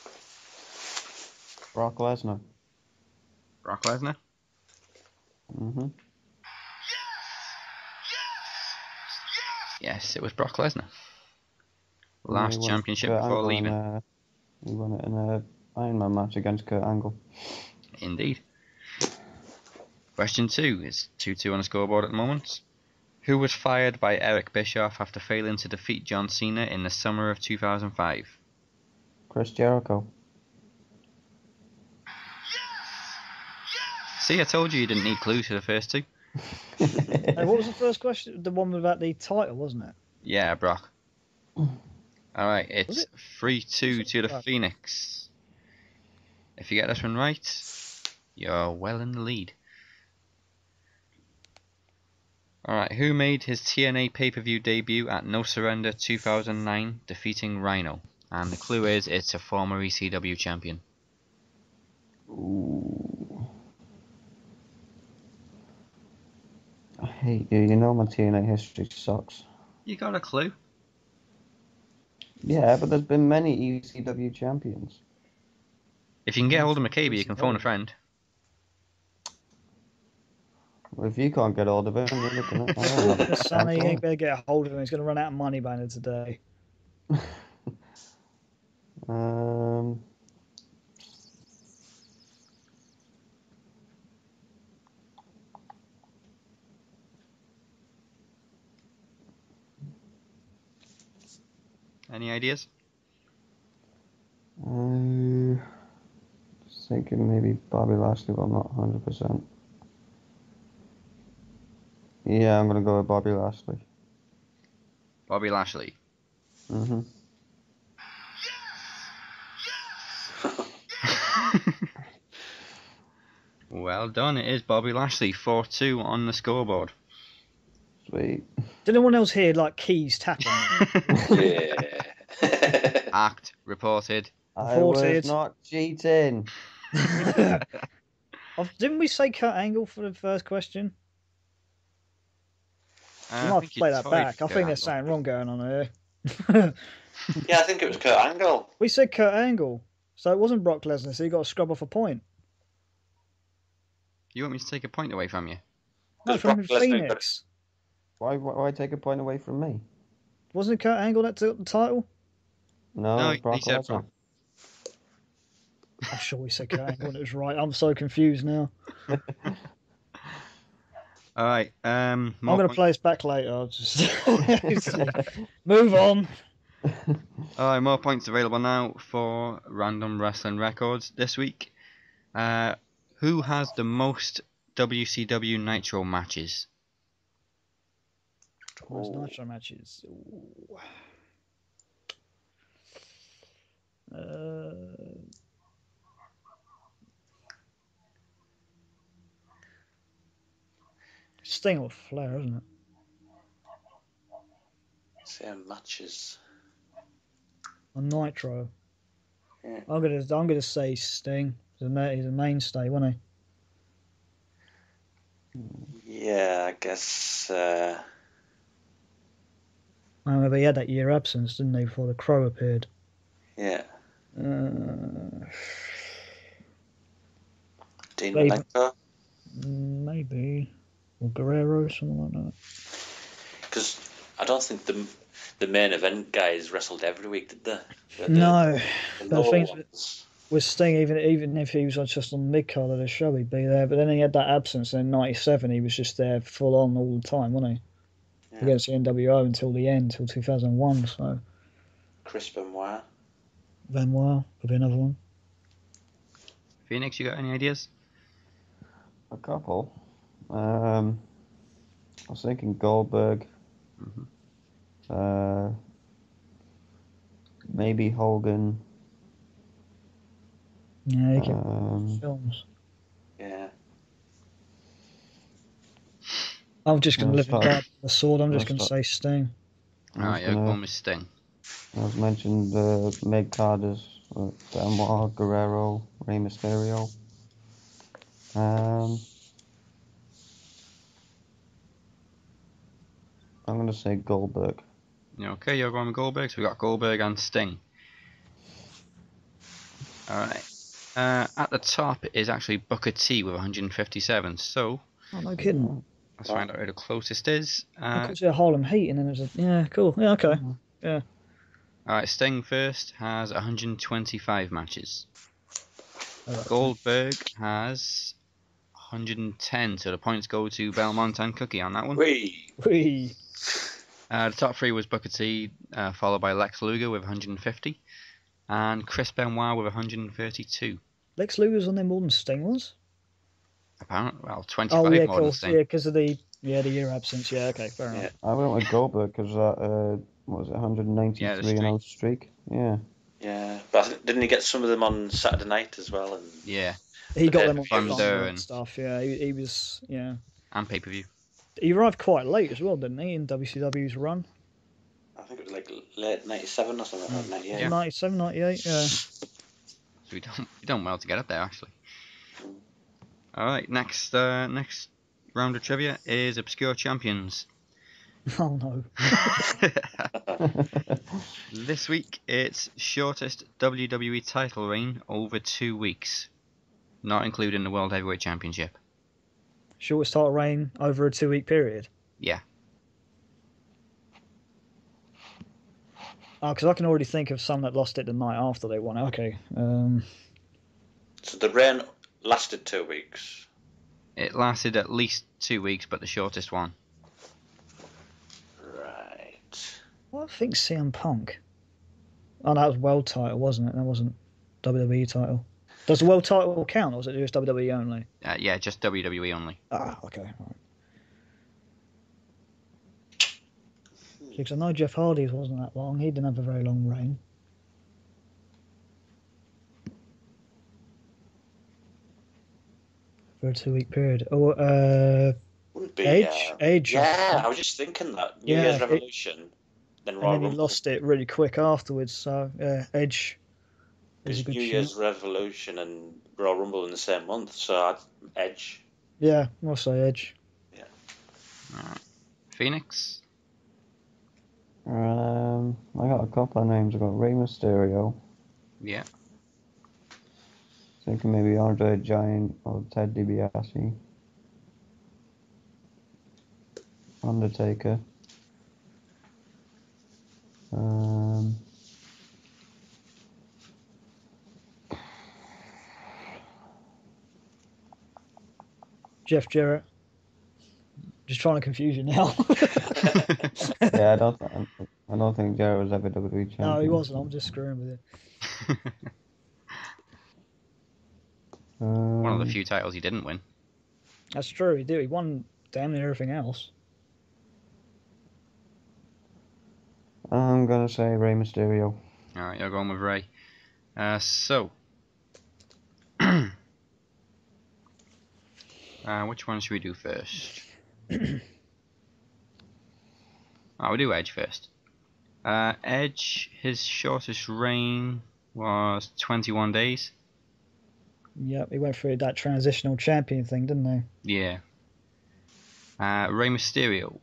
Brock Lesnar. Brock Lesnar? Mm-hmm. Yes, it was Brock Lesnar. Last championship Kurt before Angle leaving. He won it in a Iron Man match against Kurt Angle. Indeed. Question 2 is 2-2 on the scoreboard at the moment. Who was fired by Eric Bischoff after failing to defeat John Cena in the summer of 2005? Chris Jericho. See, I told you didn't need clues for the first two. Hey, what was the first question? The one about the title, wasn't it? Yeah, Brock. Alright, it's 3-2 to the Right. Phoenix. If you get this one right, you're well in the lead. Alright, who made his TNA pay-per-view debut at No Surrender 2009, defeating Rhino? And the clue is, it's a former ECW champion. Ooh. I hate you. You know my TNA history sucks. You got a clue? Yeah, but there's been many ECW champions. If you can get hold of Makeba, you can phone a friend. Well, if you can't get hold of him, you're looking at... I don't know. Sonny, you ain't better get a hold of him. He's going to run out of money by the end of today. Any ideas? Just thinking maybe Bobby Lashley, but I'm not 100%. Yeah, I'm gonna go with Bobby Lashley. Bobby Lashley. Mm-hmm. Well done, it is Bobby Lashley, 4-2 on the scoreboard. Sweet. Did anyone else hear like keys tapping? Yeah. Act reported. I was not cheating. Didn't we say Kurt Angle for the first question? You I might have think to play you that tied back. I Kurt think there's Angle. something wrong going on here. Yeah, I think it was Kurt Angle. We said Kurt Angle, so it wasn't Brock Lesnar, so you got to scrub off a point. You want me to take a point away from you? No, Does from Brock Lesnar Phoenix. Why take a point away from me? Wasn't it Kurt Angle that took the title? No, No, it's Brock he said Lesnar. Brock. I'm sure we said Kurt Angle and it was right. I'm so confused now. Alright, I'm going to play this back later. I'll just move on. Alright, more points available now for Random Wrestling Records this week. Who has the most WCW Nitro matches? Most Nitro matches. Ooh. Sting or Flair, isn't it? Same matches. On Nitro. Yeah. I'm gonna say Sting. He's a mainstay, wasn't he? Yeah, I guess. I remember he had that year absence, didn't he, before the Crow appeared? Yeah. Dean Maybe. Malenko. Maybe. Or Guerrero, something like that. Because I don't think the main event guys wrestled every week, did they? No, the but the low things ones. with Sting, even if he was just on the mid card of the show, he'd be there. But then he had that absence. And in '97, he was just there full on all the time, wasn't he? Yeah. Against the NWO until the end, till 2001. So Chris Benoit. Benoit could be another one. Phoenix, you got any ideas? A couple. I was thinking Goldberg. Maybe Hogan. Yeah, he can films. Yeah. I'm just going to live and die by the sword. I'm just going to start- say Sting. Alright, you're going with Sting. I was mentioned the mid-carders, Benoit, Guerrero, Rey Mysterio. I'm going to say Goldberg. Okay, you're going with Goldberg, so we got Goldberg and Sting. Alright. At the top is actually Booker T with 157, so Oh, no kidding. let's find out who the closest is. Of course, yeah, Harlem Heat, and then there's a... Yeah, cool. Yeah, okay. Yeah. Alright, Sting first has 125 matches. Goldberg has 110, so the points go to Belmont and Cookie on that one. Whee! The top three was Booker T, followed by Lex Luger with 150, and Chris Benoit with 132. Lex Luger's on there more than Sting was? Apparently, well, 25 Oh, yeah, more cool. than Sting. Yeah, because of the year absence. Yeah, okay, fair enough. I went with Goldberg because that, what was it, 193 and 0 streak? Yeah. Yeah, but didn't he get some of them on Saturday night as well? And Yeah. He got them on Thunder Thunder and and stuff, yeah. He was, yeah. And pay-per-view. He arrived quite late as well, didn't he, in WCW's run? I think it was like late 97 or something, like 98. Yeah. 97, 98, yeah. So we done well to get up there, actually. Alright, next round of trivia is Obscure Champions. Oh, no. This week, it's shortest WWE title reign over 2 weeks, not including the World Heavyweight Championship. Shortest title reign over a 2-week period? Yeah. Oh, because I can already think of some that lost it the night after they won it. Okay. So the reign lasted 2 weeks. It lasted at least 2 weeks, but the shortest one. Right. Well, I think CM Punk. Oh, that was world title, wasn't it? That wasn't WWE title. Does the world title count, or is it just WWE only? Yeah, just WWE only. Ah, okay. All right. Because I know Jeff Hardy's wasn't that long. He didn't have a very long reign. For a 2-week period. Oh, Wouldn't be Edge? Edge. Yeah, I was just thinking that. New Year's Revolution, then Royal And then he Rumble. lost it really quick afterwards, so yeah, Edge is a It's good New shout. Year's Revolution and Royal Rumble in the same month, so Edge. Yeah, I'll say Edge. Yeah. Alright. Phoenix? I got a couple of names. I got Rey Mysterio. Yeah. Thinking maybe Andre the Giant or Ted DiBiase. Undertaker. Jeff Jarrett. Just trying to confuse you now. Yeah, I don't think Jarrett was ever WWE champion. No, he wasn't. I'm just screwing with it. One of the few titles he didn't win. That's true. He did. He won damn near everything else. I'm gonna say Rey Mysterio. Alright, you're going with Ray. So. Which one should we do first? We'll do Edge first. Edge, his shortest reign was 21 days. Yep, he went through that transitional champion thing, didn't he? Yeah. Rey Mysterio.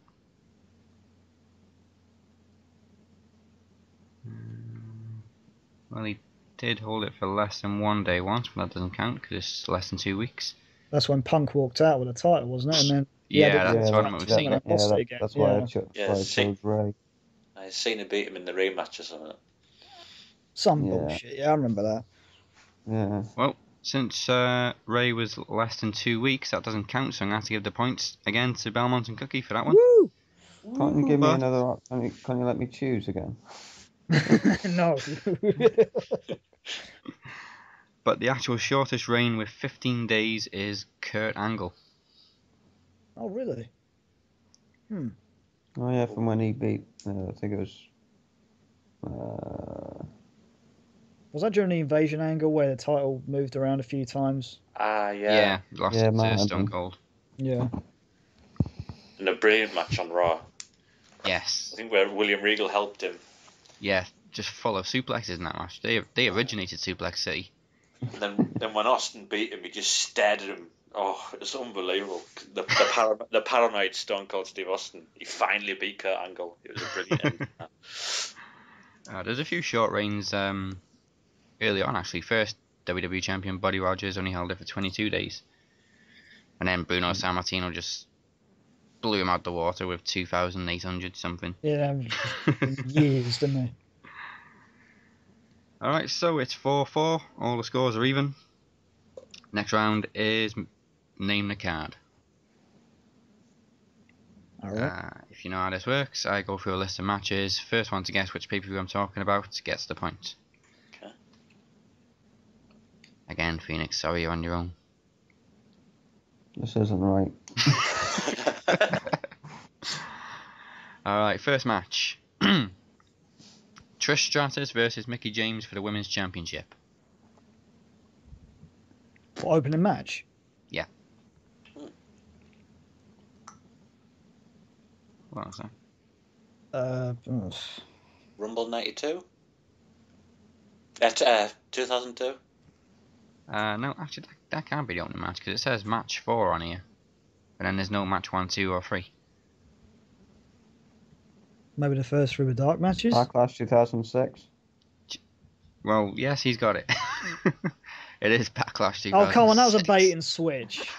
Well, he did hold it for less than 1 day once, but that doesn't count because it's less than 2 weeks. That's when Punk walked out with the title, wasn't it? And then Yeah, that's the tournament we've seen. Lost it again. That's why Yeah. I chose Ray. I seen him beat him in the rematch or something. Some Yeah. bullshit. Yeah, I remember that. Yeah. Well, since Ray was less than 2 weeks, that doesn't count, so I'm going to have to give the points again to Belmont and Cookie for that one. Woo! Can't you give me But- another? Can you let me choose again? No. But the actual shortest reign with 15 days is Kurt Angle. Oh, really? Oh yeah, from when he beat. I think it was. Was that during the invasion angle where the title moved around a few times? Yeah. Lost Yeah, it might to have Stone been. Cold. Yeah. And a brilliant match on Raw. Yes. I think where William Regal helped him. Yeah, just full of suplexes in that match. They originated Suplex City. And then when Austin beat him, he just stared at him. Oh, it was unbelievable. The paranoid Stone Cold Steve Austin. He finally beat Kurt Angle. It was a brilliant end. There's a few short reigns early on, actually. First WWE champion Buddy Rogers only held it for 22 days. And then Bruno Sammartino just blew him out the water with 2,800 something. Yeah, years, didn't they? Alright, so it's 4-4. All the scores are even. Next round is Name the Card. Alright. If you know how this works, I go through a list of matches. First one to guess which pay-per-view I'm talking about gets the point. Okay. Again, Phoenix, sorry you're on your own. This isn't right. Alright, first match. Trish Stratus versus Mickie James for the Women's Championship. For opening match? Yeah. What was that? Rumble 92? 2002? No, actually, that can't be the opening match because it says match 4 on here. But then there's no match 1, 2, or 3. Maybe the first three were dark matches? Backlash 2006. Well, yes, he's got it. It is Backlash 2006. Oh, come on, that was a bait and switch.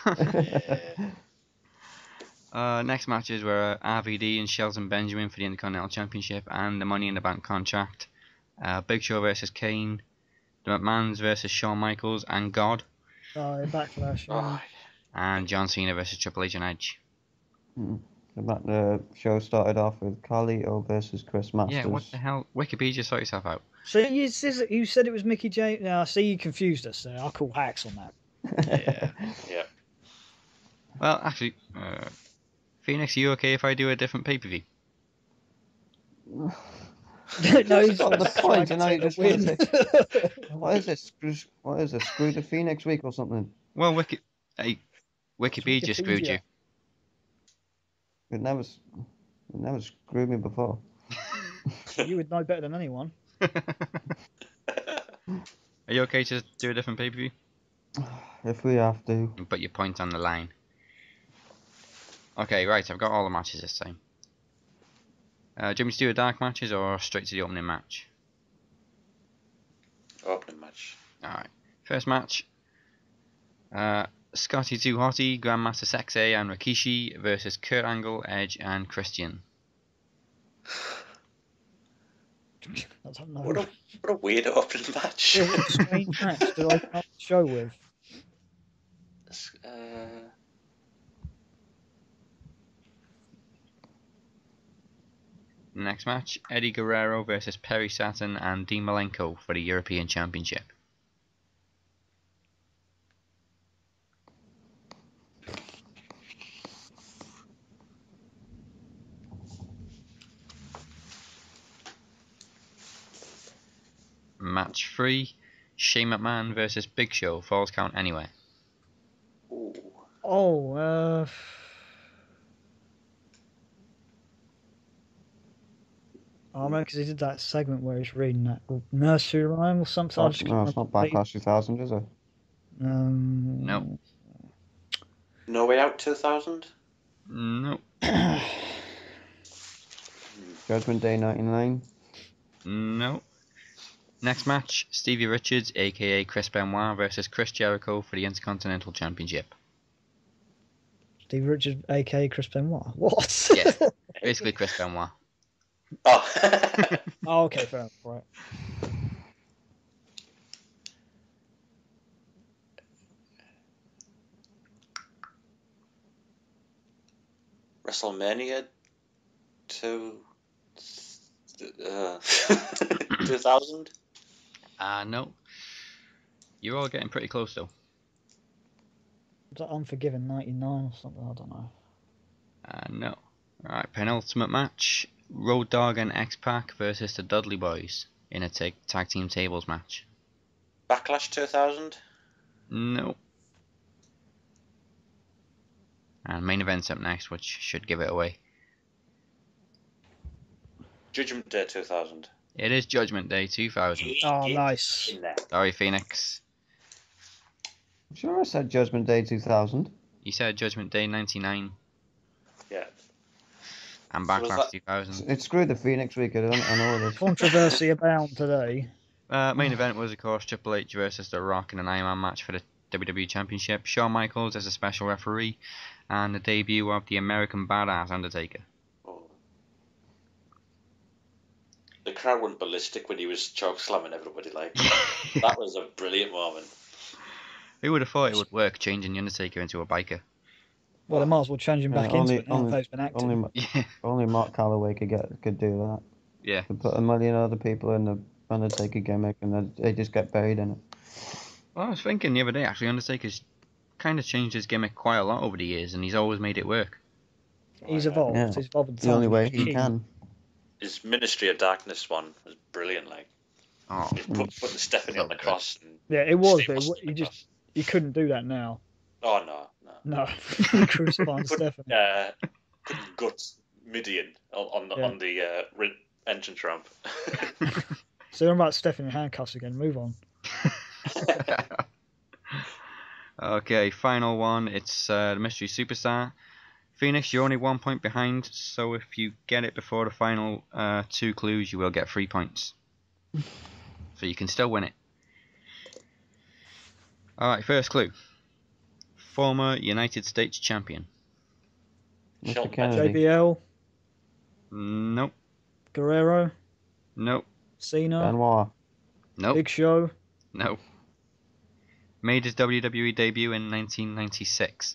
Next matches were RVD and Shelton Benjamin for the Intercontinental Championship and the Money in the Bank contract. Big Show versus Kane. The McMahons versus Shawn Michaels and God. Oh, Backlash. Yeah. And John Cena versus Triple H and Edge. The show started off with Carlito versus Chris Masters. Yeah, what the hell? Wikipedia, sort yourself out. So you said it was Mickie James. No, see, you confused us there. I'll call hacks on that. Yeah. Well, actually, Phoenix, are you okay if I do a different pay-per-view? No, He's got the point, and now you just want to say, what is this? What is this? Screw the Phoenix week or something? Well, Wikipedia screwed you. It never screwed me before. You would know better than anyone. Are you okay to do a different pay-per-view? If we have to. And put your point on the line. Okay, right, I've got all the matches this time. Do you want me to do a dark matches or straight to the opening match? Opening match. Alright. First match. Scotty 2 Hotty, Grandmaster Sexay and Rikishi versus Kurt Angle, Edge and Christian. I don't know. What a weird opening match. Yeah, what a strange match to open up the show with. Next match, Eddie Guerrero versus Perry Saturn and Dean Malenko for the European Championship. Match 3, Shane McMahon versus Big Show, Falls Count Anywhere. Ooh. Oh, I remember because he did that segment where he's reading that nursery rhyme or something. No, it's not Backlash 2000, is it? No. No Way Out 2000? No. Judgment Day 99. No. Next match, Stevie Richards, aka Chris Benoit, versus Chris Jericho for the Intercontinental Championship. Steve Richards, aka Chris Benoit. What? Yeah, basically Chris Benoit. Oh. Oh, okay, fair enough. Right. WrestleMania 2000? No. You're all getting pretty close though. Was that Unforgiven 99 or something? I don't know. No. Alright, penultimate match. Road Dogg and X-Pac versus the Dudley Boys in a tag team tables match. Backlash 2000? No. And main event's up next, which should give it away. Judgment Day 2000. It is Judgment Day 2000. Oh, nice. In there. Sorry, Phoenix. I'm sure I said Judgment Day 2000. You said Judgment Day 99 Yeah. and So was Backlash that- 2000. It's screwed the Phoenix week. I know this. Controversy abound today. Main event was, of course, Triple H versus The Rock in an Iron Man match for the WWE Championship. Shawn Michaels as a special referee, and the debut of the American Badass Undertaker. Oh. The crowd went ballistic when he was choke slamming everybody. Like that was a brilliant moment. Who would have thought it would work, changing the Undertaker into a biker? Well, they might as well change him back into it now only, that he's been acting. only Mark Calloway could do that. Yeah. To put a million other people in the Undertaker gimmick, and they just get buried in it. Well, I was thinking the other day, actually, Undertaker's kind of changed his gimmick quite a lot over the years, and he's always made it work. He's evolved. Yeah. He's evolved. The only way he can. His Ministry of Darkness one was brilliant. Like Oh, he put the Stephanie on the cross. And Yeah, it was, Steve but Austin on the cross. you couldn't do that now. Oh no. No, crucifying Stephanie. Couldn't gut Midian on the entrance ramp. So I'm about Stephanie in handcuffs again. Move on. okay, final one. It's the Mystery Superstar. Phoenix, you're only 1 point behind, so if you get it before the final 2 clues, you will get 3 points. So you can still win it. Alright, first clue. Former United States champion. Mr. Kennedy. JBL, Nope. Guerrero, Nope. Cena, Benoit. Nope. Big Show. Nope. Made his WWE debut in 1996.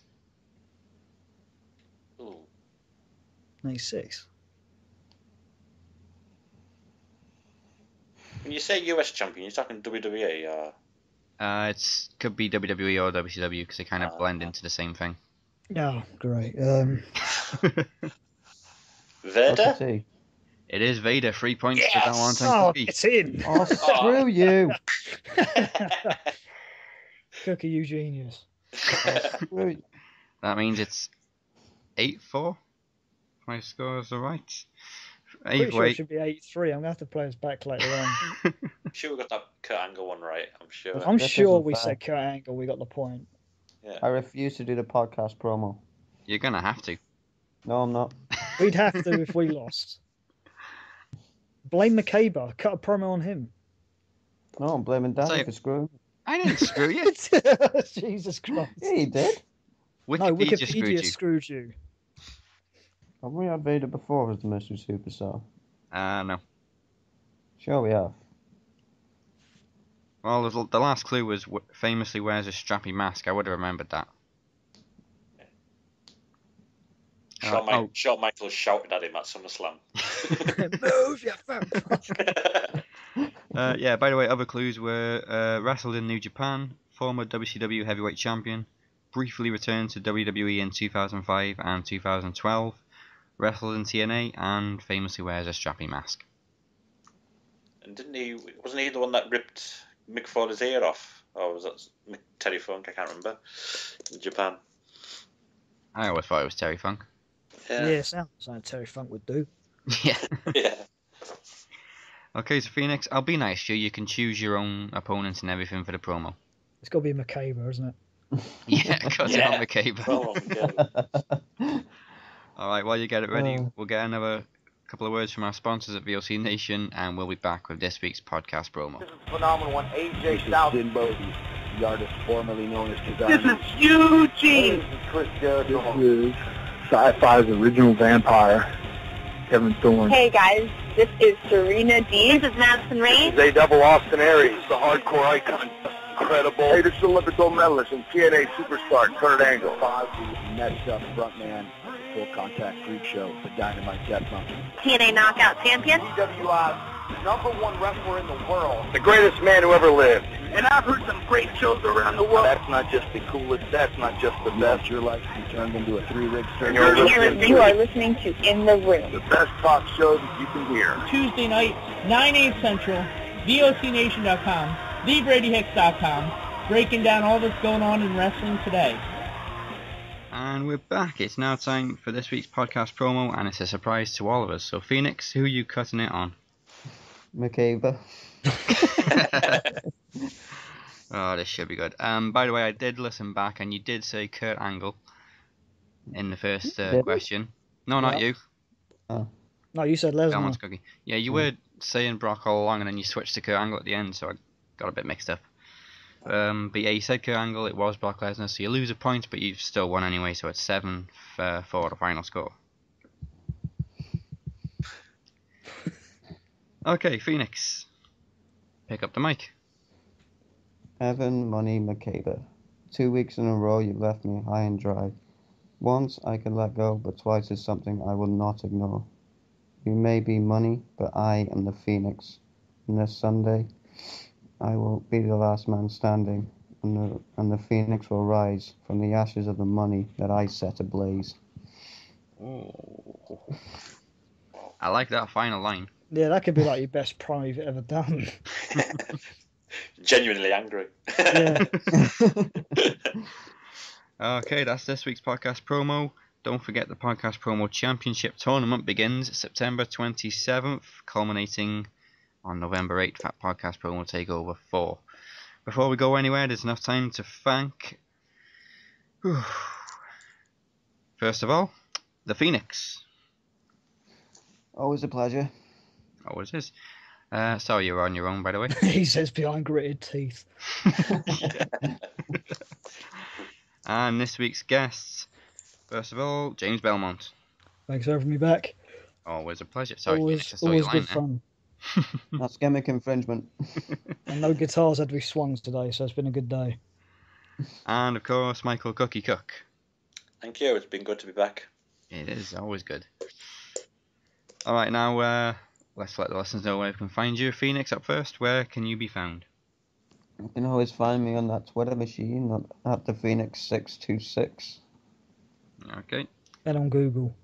Ooh. 96. When you say US champion, you're talking WWE or It's could be WWE or WCW because they kind of blend into the same thing. Oh, great. Vader? It is Vader. 3 points for that one. Oh, Thank you. it's in. Oh, screw you. Cookie, you genius. Screw you. That means it's 8-4. My scores are right. Pretty sure it 8-8. should be 8-3. I'm going to have to play us back later on. I'm sure we got that Kurt Angle one right. I'm sure. I'm This sure isn't we fair. said Kurt Angle. We got the point. Yeah. I refuse to do the podcast promo. You're gonna have to. No, I'm not. We'd have to if we lost. Blame Makeba. Cut a promo on him. No, I'm blaming Daddy Say- for screwing. I didn't screw you. Jesus Christ. Yeah, he did. No, Wikipedia screwed you. screwed you. Have we had Vader before as the Mystery Superstar? No. Sure we have. Well, the last clue was famously wears a strappy mask. I would have remembered that. Shawn Michaels shouted at him at SummerSlam. Move, you fat Yeah, by the way, other clues were wrestled in New Japan, former WCW heavyweight champion, briefly returned to WWE in 2005 and 2012, wrestled in TNA, and famously wears a strappy mask. And wasn't he the one that ripped Mick Foley's ear off? Or was that Terry Funk? I can't remember. In Japan. I always thought it was Terry Funk. Yeah, sounds like Terry Funk would do. Yeah. Yeah. Okay, so Phoenix, I'll be nice to you. You can choose your own opponents and everything for the promo. It's got to be Makeba, isn't it? Yeah, cut it on Makeba. Oh, okay. Alright, while you get it ready, we'll get another couple of words from our sponsors at VOC Nation, and we'll be back with this week's podcast promo. This is a phenomenal one. AJ Styles. Jim Bodie, the artist formerly known as This is Eugene. This is Chris Jericho. This is Sci-Fi's original vampire, Kevin Thorne. Hey guys, This is Serena D. This is Madison Rain. They double Austin Aries, the hardcore icon. Incredible. Hey, this is Olympic gold medalist and TNA superstar, Kurt Angle. Ozzy, next up, frontman, Full Contact Freak Show, the Dynamite Death Monkey. TNA Knockout Champion. PWI's #1 wrestler in the world. The greatest man who ever lived. And I've heard some great shows around the world. That's not just the coolest, that's not just the best. Your life can be turned into a 3-rig circus. You are listening to In the Room. The best talk show that you can hear. Tuesday night, 9/8 Central, VOCNation.com, TheBradyHicks.com, breaking down all that's going on in wrestling today. And we're back. It's now time for this week's podcast promo, and it's a surprise to all of us. So, Phoenix, who are you cutting it on? Makeba. Oh, this should be good. By the way, I did listen back, and you did say Kurt Angle in the first question. No, not you. Oh. No, you said Belmont's Lesnar. Cookie. Yeah, you were saying Brock all along, and then you switched to Kurt Angle at the end, so I got a bit mixed up. But yeah, you said Kurt Angle, it was Brock Lesnar, so you lose a point, but you've still won anyway, so it's 7 for the final score. Okay, Phoenix, pick up the mic. Evan Money Makeba. 2 weeks in a row you've left me high and dry. Once I can let go, but twice is something I will not ignore. You may be money, but I am the Phoenix. And this Sunday, I will be the last man standing, and the Phoenix will rise from the ashes of the money that I set ablaze. Oh. I like that final line. Yeah, that could be like your best promo you've ever done. Genuinely angry. Yeah. Okay, that's this week's podcast promo. Don't forget the podcast promo championship tournament begins September 27th, culminating on November 8th at Podcast Promo Takeover 4. Before we go anywhere, there's enough time to thank, first of all, the Phoenix. Always a pleasure. Always is. Sorry you were on your own, by the way. He says behind gritted teeth. And this week's guests, first of all, James Belmont. Thanks for having me back. Always a pleasure. Sorry, Always, Phoenix, I saw your always line good there. fun. That's gimmick infringement. And no guitars had to be swung today, so it's been a good day. And of course, Michael Cookie Cook. Thank you. It's been good to be back. It is always good. Alright, now let's let the listeners know where we can find you. Phoenix, up first, where can you be found? You can always find me on that Twitter machine at the Phoenix626. Okay. And on Google.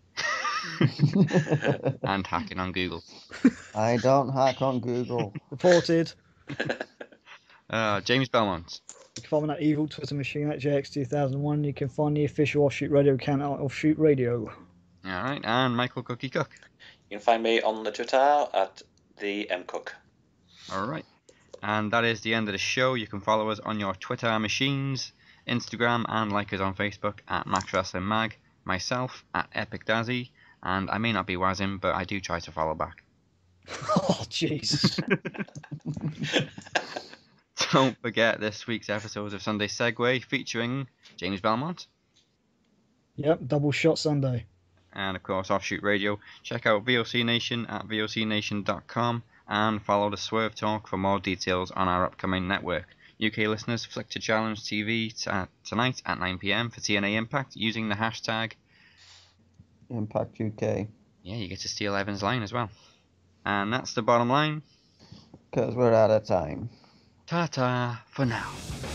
And hacking on Google. I don't hack on Google. Reported. James Belmont. You can find me on that evil Twitter machine at JX2001. You can find the official Offshoot Radio account at Offshoot Radio. Alright, and Michael Cookie Cook. You can find me on the Twitter at the MCook. Alright. And that is the end of the show. You can follow us on your Twitter machines, Instagram, and like us on Facebook at Max Wrestling Mag, myself at Epic Dazzy, and I may not be Wazim, but I do try to follow back. Oh, jeez. Don't forget this week's episode of Sunday Segway featuring James Belmont. Yep, double shot Sunday. And of course, Offshoot Radio. Check out VOC Nation at vocnation.com and follow the Swerve Talk for more details on our upcoming network. UK listeners, flick to Challenge TV tonight at 9 PM for TNA Impact using the hashtag Impact UK. Yeah, you get to steal Evan's line as well. And that's the bottom line. Because we're out of time. Ta-ta for now.